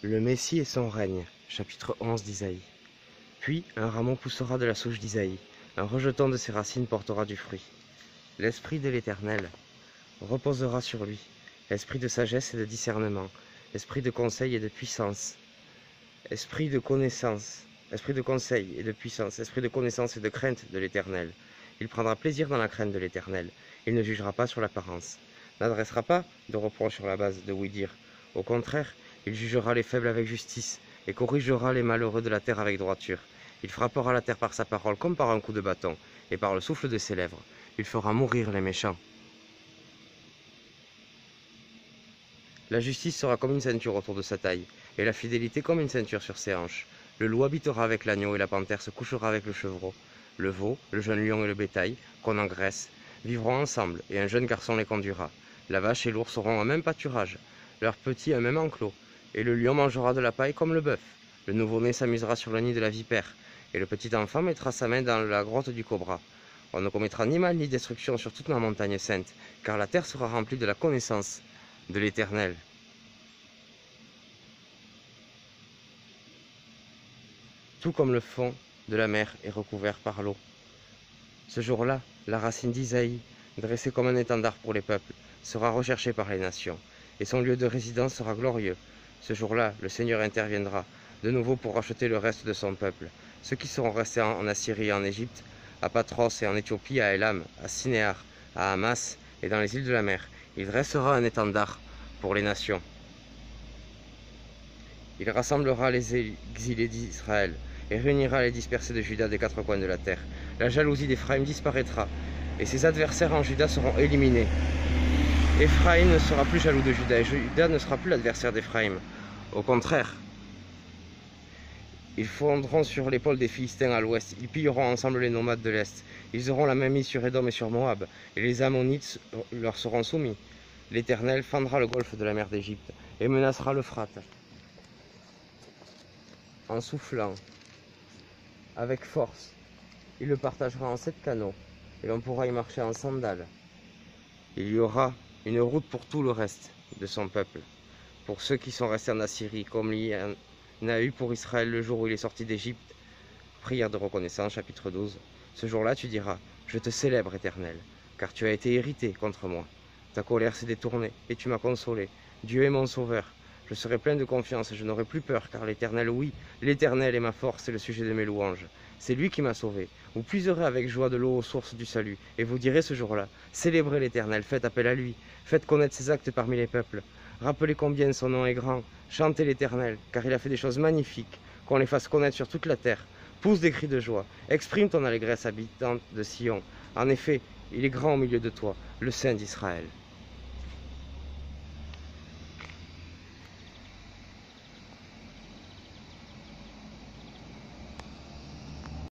Le Messie et son règne, chapitre 11 d'Isaïe. Puis un rameau poussera de la souche d'Isaïe, un rejeton de ses racines portera du fruit. L'esprit de l'Éternel reposera sur lui, esprit de sagesse et de discernement, esprit de conseil et de puissance, esprit de connaissance, esprit de conseil et de puissance, esprit de connaissance et de crainte de l'Éternel. Il prendra plaisir dans la crainte de l'Éternel, il ne jugera pas sur l'apparence, n'adressera pas de reproche sur la base de oui-dire. Au contraire, il jugera les faibles avec justice et corrigera les malheureux de la terre avec droiture. Il frappera la terre par sa parole comme par un coup de bâton, et par le souffle de ses lèvres. Il fera mourir les méchants. La justice sera comme une ceinture autour de sa taille, et la fidélité comme une ceinture sur ses hanches. Le loup habitera avec l'agneau et la panthère se couchera avec le chevreau. Le veau, le jeune lion et le bétail, qu'on engraisse, vivront ensemble, et un jeune garçon les conduira. La vache et l'ours auront un même pâturage, leurs petits un même enclos, et le lion mangera de la paille comme le bœuf. Le nouveau-né s'amusera sur le nid de la vipère, et le petit enfant mettra sa main dans la grotte du cobra. On ne commettra ni mal ni destruction sur toute ma montagne sainte, car la terre sera remplie de la connaissance de l'Éternel. Tout comme le fond de la mer est recouvert par l'eau. Ce jour-là, la racine d'Isaïe, dressée comme un étendard pour les peuples, sera recherchée par les nations, et son lieu de résidence sera glorieux. Ce jour-là, le Seigneur interviendra de nouveau pour racheter le reste de son peuple, ceux qui seront restés en Assyrie et en Égypte, à Patros et en Éthiopie, à Élam, à Sinéar, à Hamas et dans les îles de la mer. Il dressera un étendard pour les nations. Il rassemblera les exilés d'Israël et réunira les dispersés de Juda des quatre coins de la terre. La jalousie d'Éphraïm disparaîtra et ses adversaires en Juda seront éliminés. Éphraïm ne sera plus jaloux de Juda et Juda ne sera plus l'adversaire d'Éphraïm. Au contraire, ils fondront sur l'épaule des Philistins à l'ouest, ils pilleront ensemble les nomades de l'est. Ils auront la même mise sur Édom et sur Moab, et les Ammonites leur seront soumis. L'Éternel fendra le golfe de la mer d'Égypte et menacera l'Euphrate en soufflant avec force. Il le partagera en 7 canaux et l'on pourra y marcher en sandales. Il y aura une route pour tout le reste de son peuple, pour ceux qui sont restés en Assyrie, comme il y en a eu pour Israël le jour où il est sorti d'Égypte. Prière de reconnaissance, chapitre 12. Ce jour-là, tu diras, je te célèbre, Éternel, car tu as été irrité contre moi. Ta colère s'est détournée et tu m'as consolé. Dieu est mon sauveur. Je serai plein de confiance et je n'aurai plus peur, car l'Éternel, oui, l'Éternel est ma force et le sujet de mes louanges. C'est lui qui m'a sauvé. Vous puiserez avec joie de l'eau aux sources du salut, et vous direz ce jour-là, célébrez l'Éternel, faites appel à lui, faites connaître ses actes parmi les peuples. Rappelez combien son nom est grand, chantez l'Éternel, car il a fait des choses magnifiques, qu'on les fasse connaître sur toute la terre. Pousse des cris de joie, exprime ton allégresse, habitante de Sion. En effet, il est grand au milieu de toi, le Saint d'Israël.